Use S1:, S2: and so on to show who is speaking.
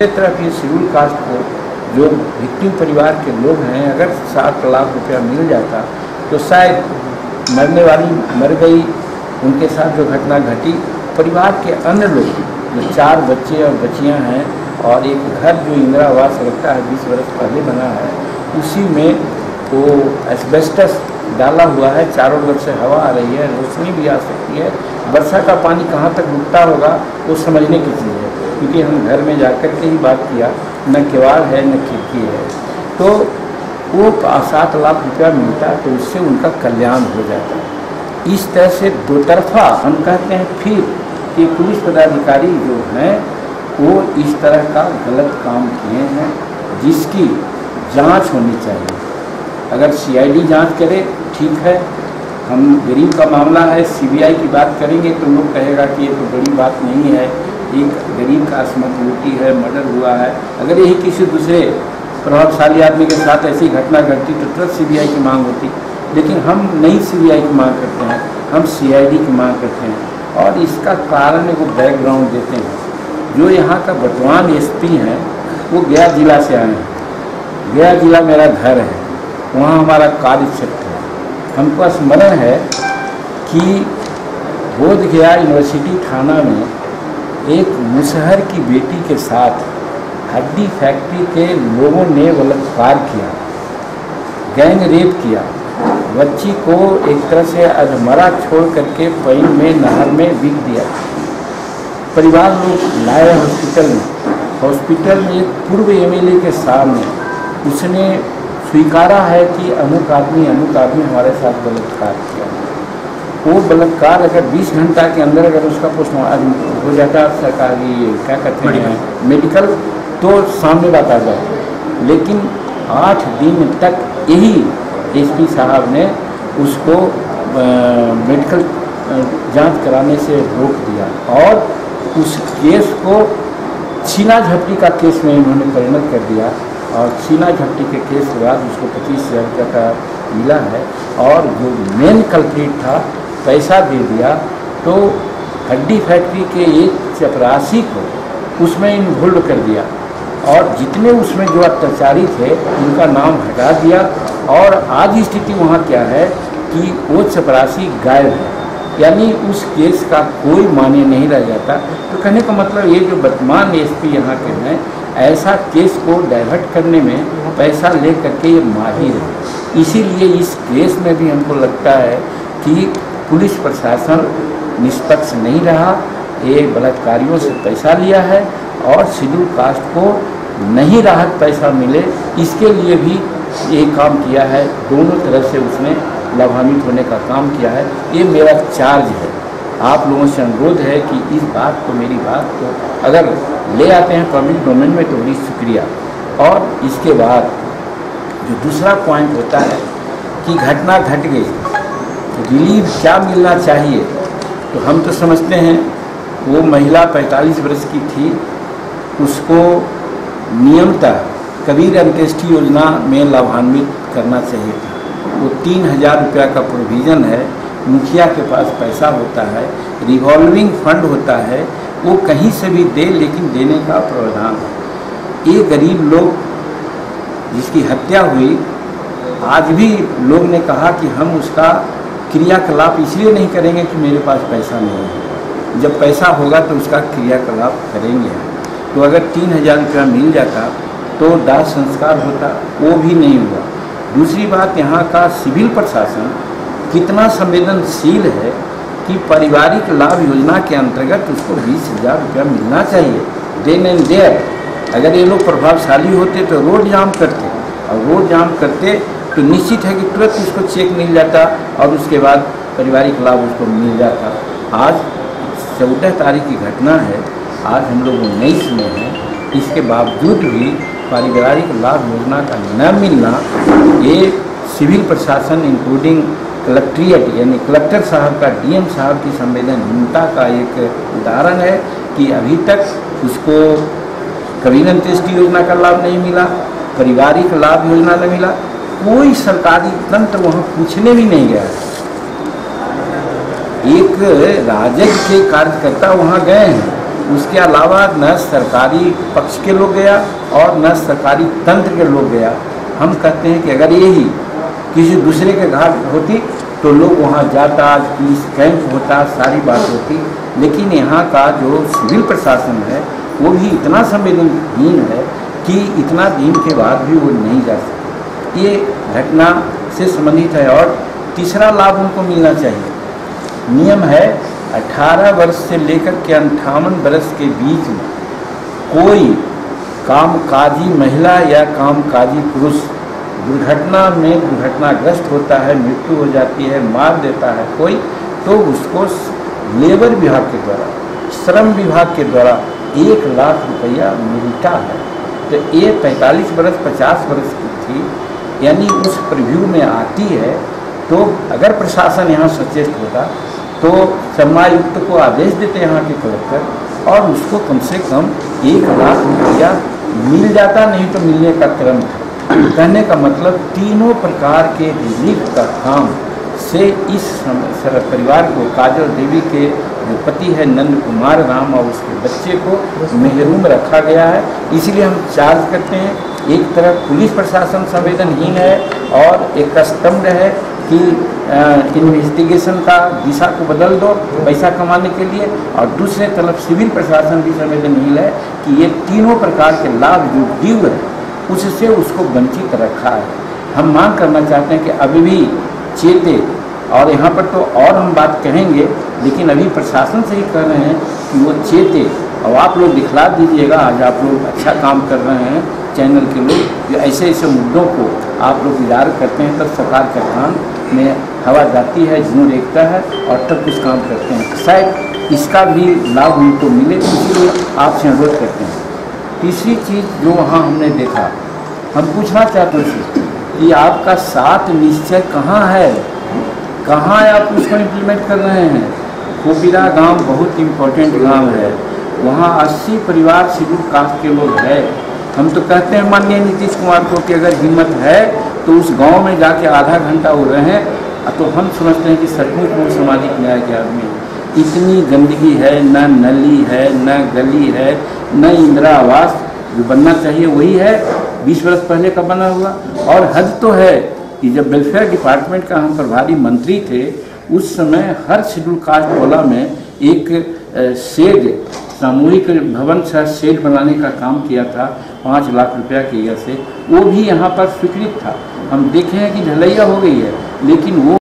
S1: इस तरह की शेड्यूल कास्ट को जो विक्टिम परिवार के लोग हैं, अगर 7 लाख रुपया मिल जाता तो शायद मरने वाली मर गई, उनके साथ जो घटना घटी, परिवार के अन्य लोग जो 4 बच्चे और बच्चियां हैं और एक घर जो इंदिरा आवास लगता है 20 वर्ष पहले बना है, उसी में वो एस्बेस्टस डाला हुआ है, चारों ओर से हवा आ रही है, रोशनी भी आ सकती है, वर्षा का पानी कहाँ तक रुकता होगा वो समझने की चीज़ है, क्योंकि हम घर में जाकर के ही बात किया, न किवाड़ है न खिड़की है। तो वो 7 लाख रुपया मिलता तो उससे उनका कल्याण हो जाता। इस तरह से दो तरफा हम कहते हैं फिर कि पुलिस पदाधिकारी जो हैं वो इस तरह का गलत काम किए हैं, जिसकी जांच होनी चाहिए। अगर सीआईडी जांच करे ठीक है, हम गरीब का मामला है, सीबीआई की बात करेंगे तो लोग कहेगा कि ये तो बड़ी बात नहीं है, एक गरीब का असमत लूटी है, मर्डर हुआ है। अगर यही किसी दूसरे प्रभावशाली आदमी के साथ ऐसी घटना घटती तो तुरंत सीबीआई की मांग होती, लेकिन हम नहीं सीबीआई की मांग करते हैं, हम सीआईडी की मांग करते हैं। और इसका कारण वो बैकग्राउंड देते हैं। जो यहाँ का वर्तमान एसपी हैं वो गया जिला से आए हैं। गया जिला मेरा घर है, वहाँ हमारा कार्य क्षेत्र है। हमको स्मरण है कि बोधगया यूनिवर्सिटी थाना में एक मुसहर की बेटी के साथ हड्डी फैक्ट्री के लोगों ने बलात्कार किया, गैंग रेप किया, बच्ची को एक तरह से अधमरा छोड़ करके पैन में नहर में बिक दिया। परिवार लोग लाए हॉस्पिटल में एक पूर्व एमएलए के सामने उसने स्वीकारा है कि अमुक आदमी हमारे साथ बलात्कार किया। वो बलात्कार अगर 20 घंटा के अंदर अगर उसका पोस्टमार्टम हो जाता, सरकारी क्या कहते हैं मेडिकल, तो सामने बात आ जाए, लेकिन 8 दिन तक यही एसपी साहब ने उसको मेडिकल जांच कराने से रोक दिया और उस केस को छीना झपटी का केस में उन्होंने परिणत कर दिया। और छीना झपटी के केस के बाद उसको 25,000 रुपये का मिला है और जो मेन कल्प्रिट था पैसा दे दिया, तो हड्डी फैक्ट्री के एक चपरासी को उसमें इन्वॉल्व कर दिया और जितने उसमें जो अत्याचारी थे उनका नाम हटा दिया। और आज स्थिति वहाँ क्या है कि वो चपरासी गायब है, यानी उस केस का कोई मान्य नहीं रह जाता। तो कहने का मतलब ये जो वर्तमान एसपी यहाँ के हैं, ऐसा केस को डाइवर्ट करने में पैसा ले करके ये माहिर है। इसीलिए इस केस में भी हमको लगता है कि पुलिस प्रशासन निष्पक्ष नहीं रहा, ये बलात्कारियों से पैसा लिया है और शेड्यूल कास्ट को नहीं राहत पैसा मिले इसके लिए भी ये काम किया है। दोनों तरह से उसने लाभान्वित होने का काम किया है। ये मेरा चार्ज है, आप लोगों से अनुरोध है कि इस बात को, मेरी बात को अगर ले आते हैं पब्लिक डोमेन में तो बड़ी शुक्रिया। और इसके बाद जो दूसरा पॉइंट होता है कि घटना घट गई, रिलीफ क्या मिलना चाहिए, तो हम तो समझते हैं वो महिला 45 वर्ष की थी, उसको नियमतः कबीर अंत्येष्टि योजना में लाभान्वित करना चाहिए था। वो 3,000 रुपया का प्रोविज़न है, मुखिया के पास पैसा होता है, रिवॉल्विंग फंड होता है, वो कहीं से भी दे, लेकिन देने का प्रावधान है। ये गरीब लोग जिसकी हत्या हुई, आज भी लोग ने कहा कि हम उसका क्रियाकलाप इसलिए नहीं करेंगे कि मेरे पास पैसा नहीं है, जब पैसा होगा तो उसका क्रियाकलाप करेंगे। तो अगर 3,000 रुपया मिल जाता तो दाह संस्कार होता, वो भी नहीं हुआ। दूसरी बात, यहाँ का सिविल प्रशासन कितना संवेदनशील है कि पारिवारिक लाभ योजना के अंतर्गत उसको 20,000 रुपया मिलना चाहिए, देन एंड देयर। अगर ये लोग प्रभावशाली होते तो रोड जाम करते, और रोड जाम करते तो निश्चित है कि तुरंत उसको चेक मिल जाता और उसके बाद पारिवारिक लाभ उसको मिल जाता। आज 14 तारीख की घटना है, आज हम लोग 19 में हैं, इसके बावजूद भी पारिवारिक लाभ योजना का न मिलना, ये सिविल प्रशासन इंक्लूडिंग कलेक्ट्रेट यानी कलेक्टर साहब का, डीएम साहब की संवेदनहीनता का एक उदाहरण है कि अभी तक उसको कबीर अंत्येष्टि योजना का लाभ नहीं मिला, पारिवारिक लाभ योजना नहीं मिला, कोई सरकारी तंत्र वहाँ पूछने भी नहीं गया। एक राजद के कार्यकर्ता वहाँ गए हैं उसके अलावा न सरकारी पक्ष के लोग गया और न सरकारी तंत्र के लोग गया। हम कहते हैं कि अगर यही किसी दूसरे के घाट होती तो लोग वहाँ जाता, पुलिस कैंप होता, सारी बात होती, लेकिन यहाँ का जो सिविल प्रशासन है वो भी इतना संवेदनहीन है कि इतना दिन के बाद भी वो नहीं जा सकते। ये घटना से संबंधित है। और तीसरा लाभ उनको मिलना चाहिए। नियम है 18 वर्ष से लेकर के 58 वर्ष के बीच में कोई कामकाजी महिला या कामकाजी पुरुष दुर्घटना में दुर्घटनाग्रस्त होता है, मृत्यु हो जाती है, मार देता है कोई, तो उसको लेबर विभाग के द्वारा, श्रम विभाग के द्वारा 1 लाख रुपया मिलता है। तो ये 45 वर्ष 50 वर्ष की थी, यानी उस प्रीव्यू में आती है। तो अगर प्रशासन यहाँ सचेत होता तो समायुक्त को आदेश देते यहाँ के कलेक्टर और उसको कम से कम 1 लाख रुपया मिल जाता, नहीं तो मिलने का क्रम था। कहने का मतलब तीनों प्रकार के रिलीफ का काम से इस परिवार को, काजल देवी के जो पति है नंद कुमार राम और उसके बच्चे को महरूम रखा गया है। इसलिए हम चार्ज करते हैं, एक तरफ पुलिस प्रशासन संवेदनहीन है और एक स्तंभ है कि इन्वेस्टिगेशन का दिशा को बदल दो पैसा कमाने के लिए, और दूसरे तरफ सिविल प्रशासन भी संवेदनहीन है कि ये तीनों प्रकार के लाभ जो ड्यू है उससे उसको वंचित रखा है। हम मांग करना चाहते हैं कि अभी भी चेते, और यहाँ पर तो और हम बात कहेंगे, लेकिन अभी प्रशासन से ही कह रहे हैं कि वो चेते और आप लोग दिखला दीजिएगा। आज आप लोग अच्छा काम कर रहे हैं, चैनल के लोग जो ऐसे ऐसे मुद्दों को आप लोग उजागर करते हैं, तब सरकार के कान में हवा जाती है, जुनून देखता है और तब कुछ काम करते हैं। शायद इसका भी लाभ उनको मिले, इसलिए आपसे अनुरोध करते हैं। तीसरी चीज़ जो वहाँ हमने देखा, हम पूछना चाहते हैं कि आपका 7 निश्चय कहाँ है, कहाँ आप उसको इम्प्लीमेंट कर रहे हैं। खोपीरा गांव बहुत इम्पोर्टेंट गांव है, वहाँ 80 परिवार शेड्यूल कास्ट के लोग हैं। हम तो कहते हैं माननीय नीतीश कुमार को कि अगर हिम्मत है तो उस गांव में जाके आधा घंटा वो रहें, तो हम समझते हैं कि सचमुच वो सामाजिक न्याय के आदमी। इतनी गंदगी है, न नली है, न गली है, न इंदिरा आवास जो बनना चाहिए वही है 20 वर्ष पहले का बना हुआ। और हद तो है कि जब वेलफेयर डिपार्टमेंट का हम प्रभारी मंत्री थे उस समय हर शेड्यूल कास्ट टोला में एक शेड, सामूहिक भवन सा शेड बनाने का काम किया था 5 लाख रुपया की वजह से। वो भी यहाँ पर स्वीकृत था। हम देखे हैं कि ढलैया हो गई है, लेकिन वो